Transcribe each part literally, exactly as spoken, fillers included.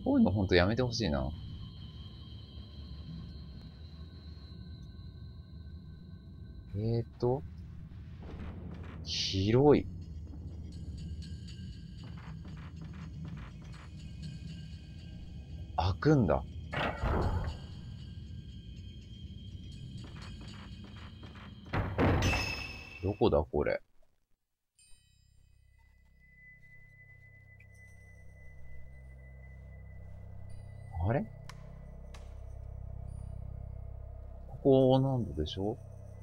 こういうのほんとやめてほしいな。えーと、広い。開くんだ。どこだこれ。あれここなんだでしょ？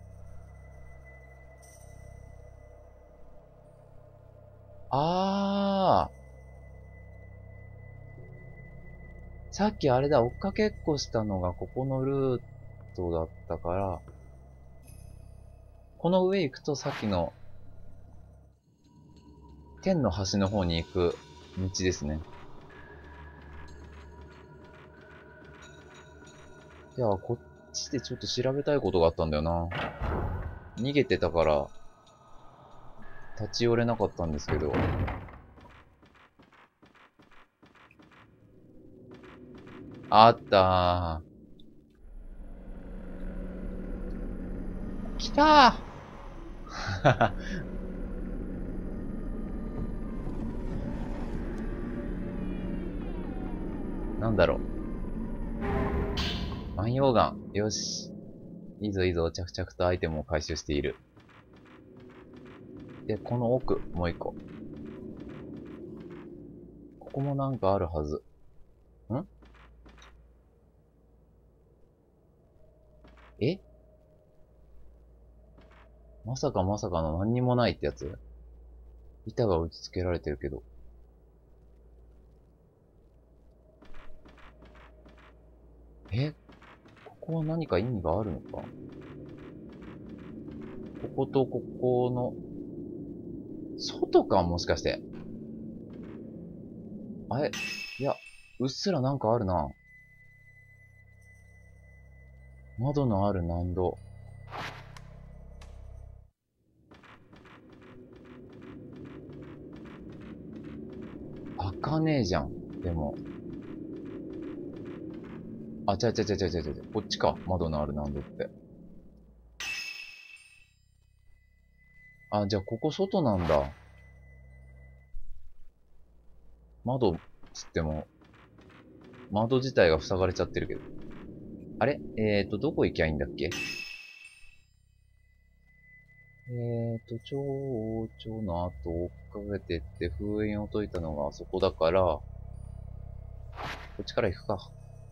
あー。さっきあれだ、追っかけっこしたのがここのルートだったから、この上行くとさっきの天の橋の方に行く道ですね。いや、こっちでちょっと調べたいことがあったんだよな。逃げてたから、立ち寄れなかったんですけど。あったー。来たーなんだろう。万葉ガン。よし。いいぞいいぞ。着々とアイテムを回収している。で、この奥、もう一個。ここもなんかあるはず。んえまさかまさかの何にもないってやつ？板が打ち付けられてるけど。えここは何か意味があるのか？こことここの、外かもしかして。あれいや、うっすらなんかあるな。窓のある難度。開かねえじゃん。でも。あ、ちゃちゃちゃちゃちゃちゃ。こっちか。窓のある難度って。あ、じゃあここ外なんだ。窓、つっても、窓自体が塞がれちゃってるけど。あれえーと、どこ行きゃいいんだっけ？えーと、蝶々の後を追っかけてって封印を解いたのがあそこだから、こっちから行くか。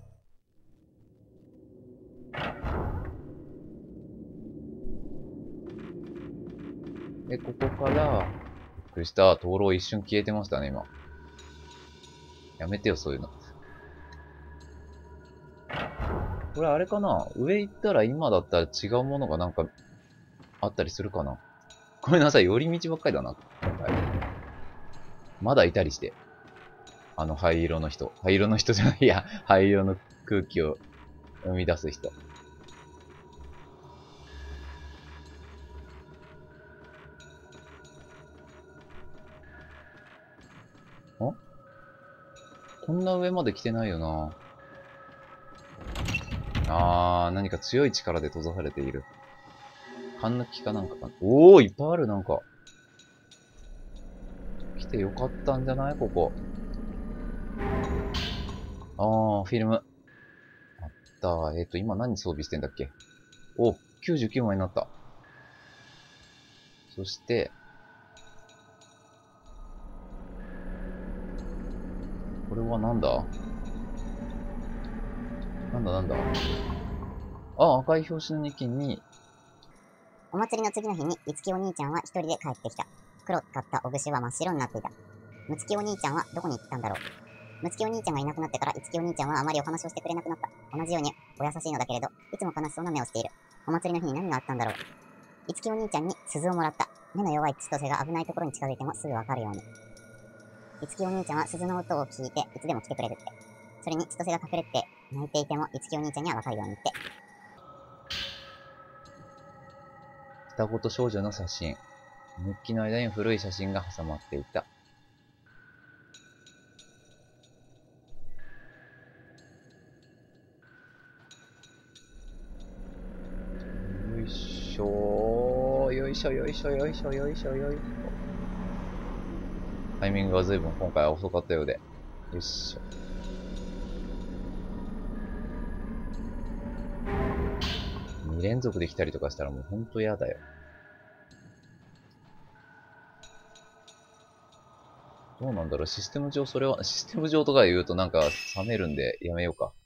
で、ここから、びっくりした。灯籠一瞬消えてましたね、今。やめてよ、そういうの。これあれかな？上行ったら今だったら違うものがなんかあったりするかな？ごめんなさい、寄り道ばっかりだな、今回。まだいたりして。あの灰色の人。灰色の人じゃない、いや、灰色の空気を生み出す人。んこんな上まで来てないよな。あー、何か強い力で閉ざされている。勘抜きかなんかか。おー、いっぱいある、なんか。来てよかったんじゃないここ。あー、フィルム。あった。えっと、今何装備してんだっけ？お、きゅうじゅうきゅうまいになった。そして、これはなんだ？なんだなんだ？あ、赤い表紙の日記に、 お祭りの次の日に、いつきお兄ちゃんは一人で帰ってきた。黒かったお串は真っ白になっていた。むつきお兄ちゃんはどこに行ったんだろう。むつきお兄ちゃんがいなくなってから、いつきお兄ちゃんはあまりお話をしてくれなくなった。同じようにお優しいのだけれど、いつも悲しそうな目をしている。お祭りの日に何があったんだろう。いつきお兄ちゃんに鈴をもらった。目の弱い千歳が危ないところに近づいてもすぐわかるように。いつきお兄ちゃんは鈴の音を聞いていつでも来てくれるって。それに千歳が隠れて泣いていてもいつきお兄ちゃんにはわかるようにって。 双子と少女の写真。日記の間に古い写真が挟まっていた。 しょー。よいしょよいしょよいしょよいしょよいしょ。タイミングが随分今回は遅かったようで。よいしょ。に連続で来たりとかしたらもうほんと嫌だよ。どうなんだろう、システム上それは、システム上とか言うとなんか冷めるんでやめようか。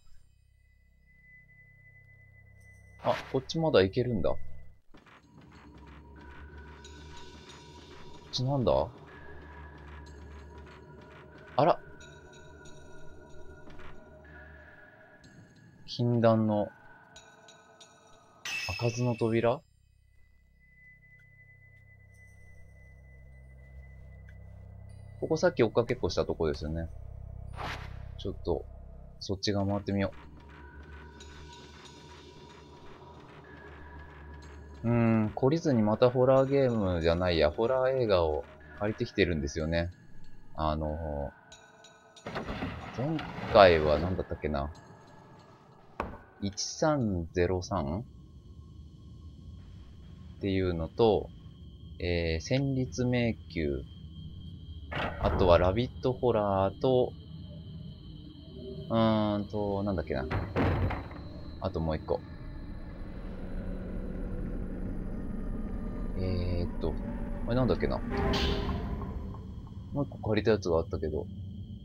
あ、こっちまだいけるんだ。こっちなんだ？あら。禁断の開かずの扉？ここさっき追っかけっこしたとこですよね。ちょっと、そっち側回ってみよう。うーん、懲りずにまたホラーゲームじゃないや、ホラー映画を借りてきてるんですよね。あの、前回は何だったっけな。いちさんゼロさんっていうのと、えー、戦慄迷宮、あとはラビットホラーと、うーんと、なんだっけな。あともう一個。えーっと、あれなんだっけな。もう一個借りたやつがあったけど。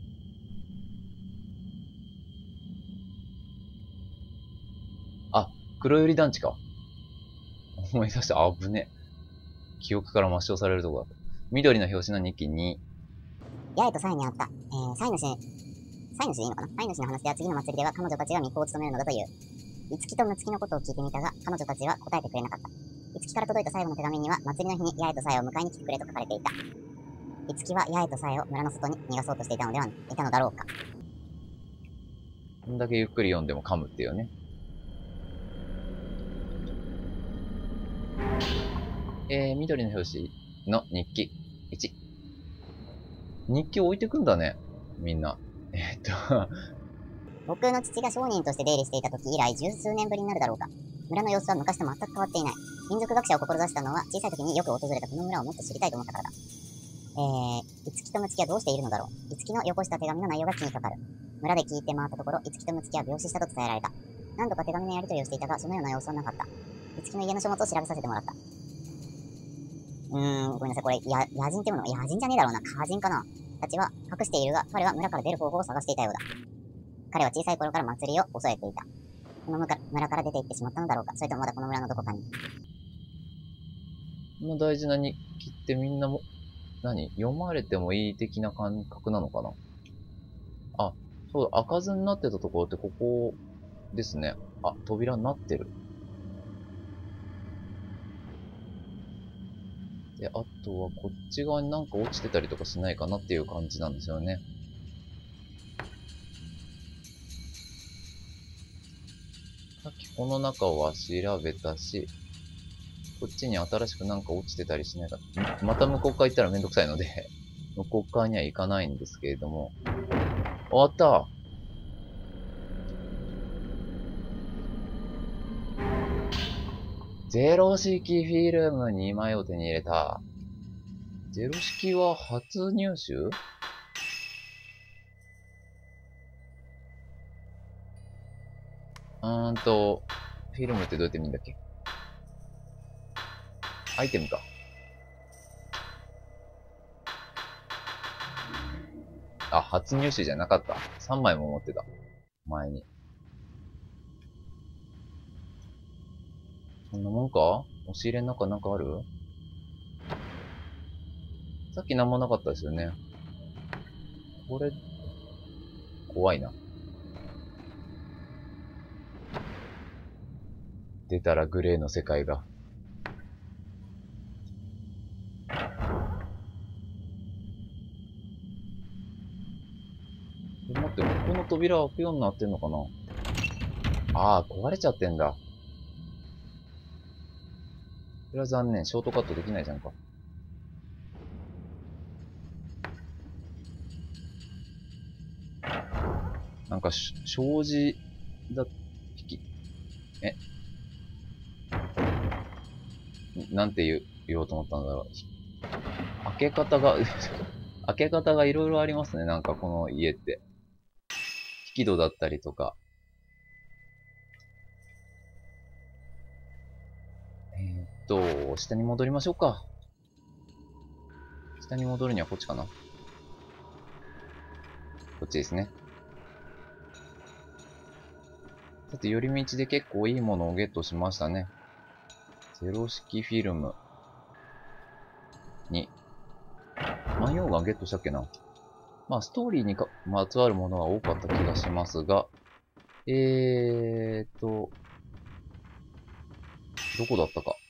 あ、黒百合団地か。思い出した。あぶね。記憶から抹消されるとこだった。緑の表紙の日記に、 八重とサイにあった。えー、サイの主、サイの主でいいのかなサイの主の話では次の祭りでは彼女たちが巫女を務めるのだという。いつきとむつきのことを聞いてみたが、彼女たちは答えてくれなかった。いつきから届いた最後の手紙には、祭りの日に八重とサイを迎えに来てくれと書かれていた。いつきは八重とサイを村の外に逃がそうとしていたのでは、いたのだろうか。 こんだけゆっくり読んでも噛むっていうね。えー、緑の表紙の日記いち。日記置いてくんだね。みんな。えー、っと、 僕の父が商人として出入りしていた時以来十数年ぶりになるだろうか。村の様子は昔と全く変わっていない。民族学者を志したのは小さい時によく訪れたこの村をもっと知りたいと思ったからだ。えー、いつきとむつきはどうしているのだろう。いつきのよこした手紙の内容が気にかかる。村で聞いて回ったところ、いつきとむつきは病死したと伝えられた。何度か手紙のやり取りをしていたが、そのような様子はなかった。いつきの家の書物を調べさせてもらった。うーん、ごめんなさい。これ、や、野人ってもの野人じゃねえだろうな。歌人かなたちは隠しているが、彼は村から出る方法を探していたようだ。彼は小さい頃から祭りを恐れていた。この村から出て行ってしまったのだろうか。それともまだこの村のどこかに。 この大事な日記ってみんなも、何読まれてもいい的な感覚なのかな。あ、そうだ、開かずになってたところってここですね。あ、扉になってる。で、あとはこっち側になんか落ちてたりとかしないかなっていう感じなんですよね。さっきこの中は調べたし、こっちに新しくなんか落ちてたりしないか。また向こう側行ったらめんどくさいので、向こう側には行かないんですけれども。終わった。ゼロ式フィルムにまいを手に入れた。ゼロ式は初入手？うーんと、フィルムってどうやって見るんだっけ？アイテムか。あ、初入手じゃなかった。さんまいも持ってた。前に。こんなもんか？押し入れの中なんかある？さっきなんもなかったですよね。これ、怖いな。出たらグレーの世界が。待って、ここの扉開くようになってんのかな？ああ、壊れちゃってんだ。それは残念。ショートカットできないじゃんか。なんかし、障子だ、引き、えなんて言う言おうと思ったんだろう。開け方が、開け方がいろいろありますね。なんかこの家って。引き戸だったりとか。えーっと、下に戻りましょうか。下に戻るにはこっちかな。こっちですね。さて、寄り道で結構いいものをゲットしましたね。ゼロ式フィルムに、万葉ガンゲットしたっけな。まあ、ストーリーにかまつわるものは多かった気がしますが、えーっと、どこだったか。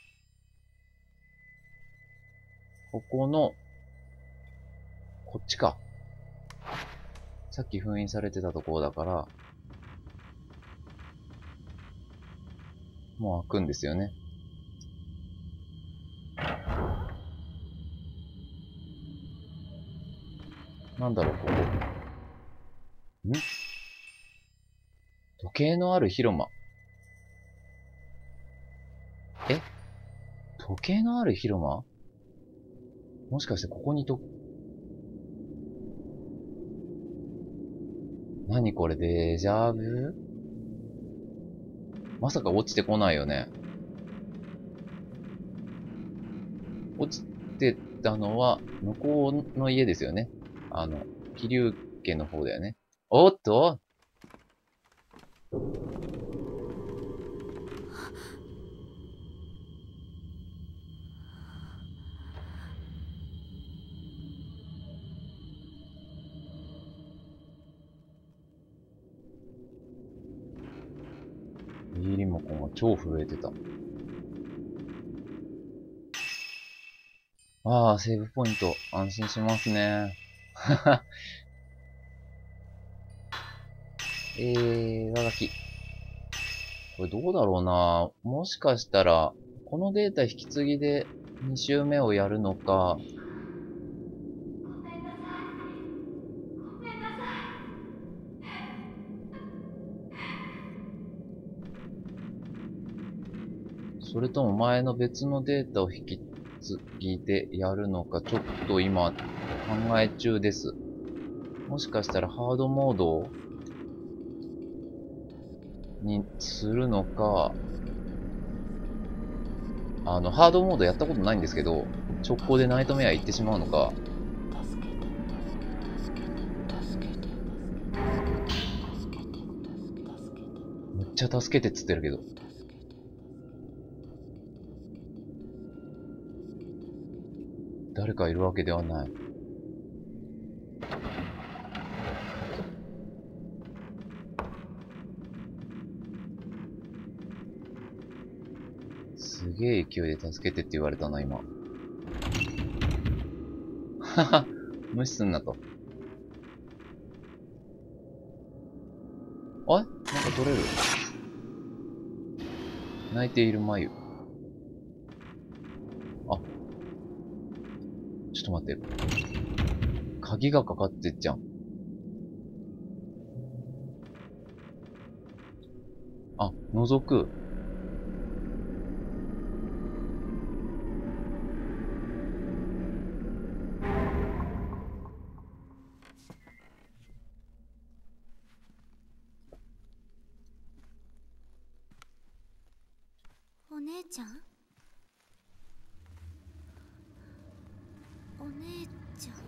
ここの、こっちか。さっき封印されてたところだから、もう開くんですよね。なんだろう、ここ。ん時計のある広間。え時計のある広間もしかしてここにと、何これデジャブまさか落ちてこないよね。落ちてたのは、向こうの家ですよね。あの、桐生家の方だよね。おっとイーリモコンが超震えてた。ああ、セーブポイント。安心しますね。えー、上書き。これどうだろうな。もしかしたら、このデータ引き継ぎでに周目をやるのか、それとも前の別のデータを引き継ぎでやるのか、ちょっと今考え中です。もしかしたらハードモードにするのか、あの、ハードモードやったことないんですけど、直行でナイトメア行ってしまうのか、めっちゃ助けてっつってるけど。誰かいるわけではない。すげえ勢いで助けてって言われたな、今。はは、無視すんなと。あれなんか取れる。泣いている眉。あ、ちょっと待って。鍵がかかってっちゃん。あ、覗く。 お姉ちゃんお姉ちゃん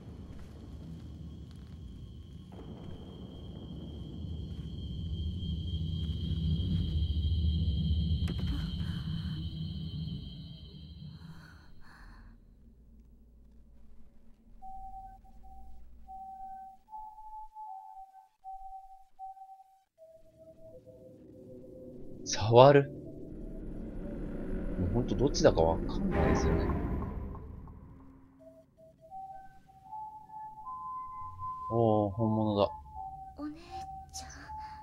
触る。もうほんとどっちだかわかんないですよね。おー、本物だ。 お姉ちゃん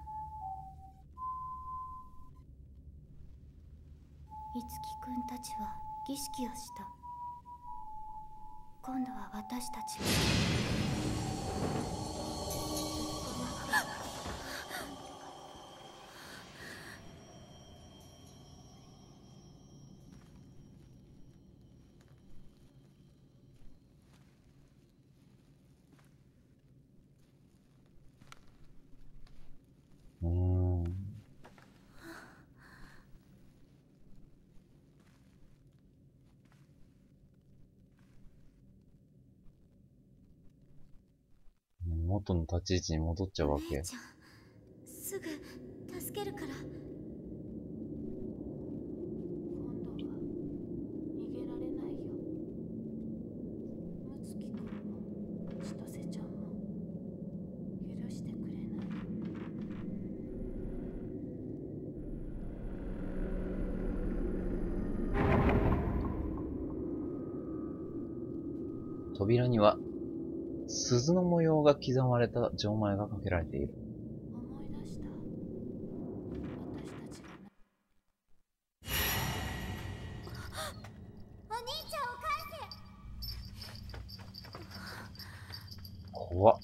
いつきくんたちは儀式をした。今度は私たちが元の立ち位置に戻っちゃうわけ。 お姉ちゃん、すぐ助けるから。 今度は逃げられないよ。むつきくんも千歳ちゃんも許してくれない。 扉には鈴の模様が刻まれた錠前がかけられている。 思い出した。私たちがなお兄ちゃんを返怖っ。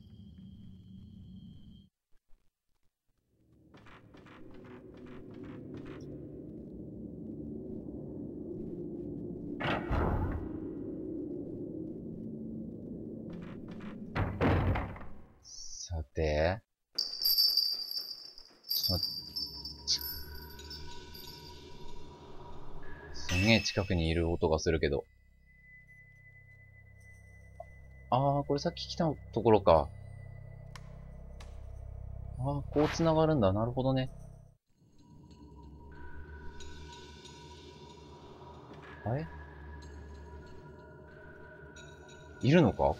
さて、ちょっと待ってちすんげえ近くにいる音がするけど。あー、これさっき来たところか。あー、こう繋がるんだ。なるほどね。あれいるのか？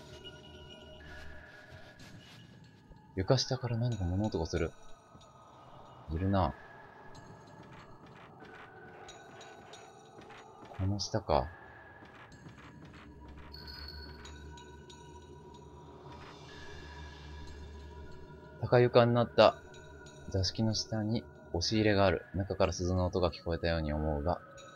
床下から何か物音がする。いるな。この下か。高床になった座敷の下に押し入れがある。中から鈴の音が聞こえたように思うが、